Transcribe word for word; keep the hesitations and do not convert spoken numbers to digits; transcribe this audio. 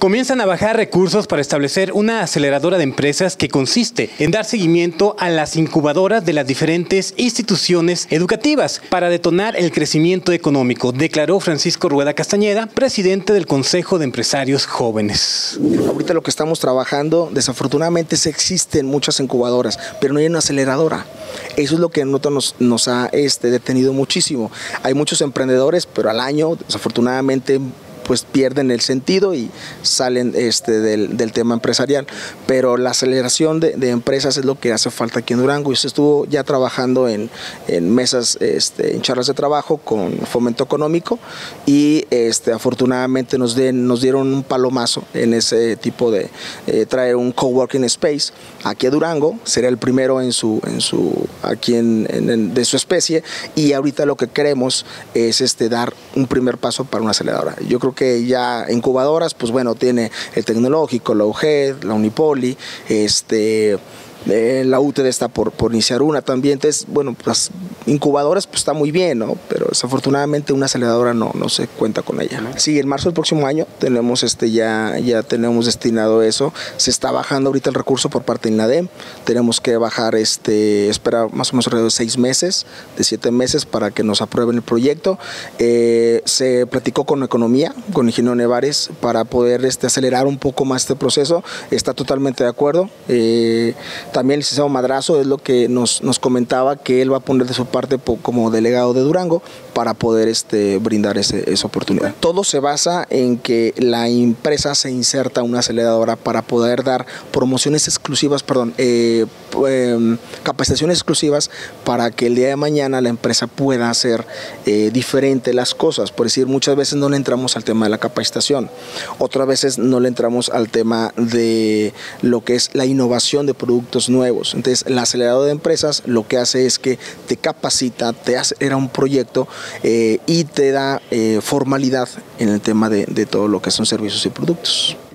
Comienzan a bajar recursos para establecer una aceleradora de empresas que consiste en dar seguimiento a las incubadoras de las diferentes instituciones educativas para detonar el crecimiento económico, declaró Francisco Rueda Castañeda, presidente del Consejo de Empresarios Jóvenes. Ahorita lo que estamos trabajando, desafortunadamente sí existen muchas incubadoras, pero no hay una aceleradora. Eso es lo que a nosotros nos, nos ha este, detenido muchísimo. Hay muchos emprendedores, pero al año, desafortunadamente, pues pierden el sentido y salen este, del, del tema empresarial. Pero la aceleración de, de empresas es lo que hace falta aquí en Durango. Y se estuvo ya trabajando en, en mesas, este, en charlas de trabajo con Fomento Económico y este, afortunadamente nos, den, nos dieron un palomazo en ese tipo de eh, traer un coworking space aquí a Durango. Será el primero en su, en su, aquí en, en, de su especie, y ahorita lo que queremos es este, dar un primer paso para una aceleradora. Yo creo que ya incubadoras, pues bueno, tiene el Tecnológico, la U G E D, la Unipoli, este, eh, la U T E D está por, por iniciar una también. Entonces, bueno, las incubadoras pues está muy bien, ¿no? Pero desafortunadamente una aceleradora no, no se cuenta con ella. Sí, en marzo del próximo año tenemos este ya, ya tenemos destinado eso. Se está bajando ahorita el recurso por parte de INADEM. Tenemos que bajar, este, espera más o menos alrededor de seis meses, de siete meses para que nos aprueben el proyecto. Eh, se platicó con Economía, con el ingeniero Nevares, para poder este, acelerar un poco más este proceso. Está totalmente de acuerdo. Eh, también el licenciado Madrazo es lo que nos, nos comentaba, que él va a poner de su parte como delegado de Durango para poder este, brindar ese, esa oportunidad. Todo se basa en que la empresa se inserta una aceleradora para poder dar promociones exclusivas, perdón, eh, eh, capacitaciones exclusivas para que el día de mañana la empresa pueda hacer eh, diferente las cosas. Por decir, muchas veces no le entramos al tema de la capacitación, otras veces no le entramos al tema de lo que es la innovación de productos nuevos. Entonces, la aceleradora de empresas lo que hace es que te capacita, te hace, era un proyecto eh, y te da eh, formalidad en el tema de, de todo lo que son servicios y productos.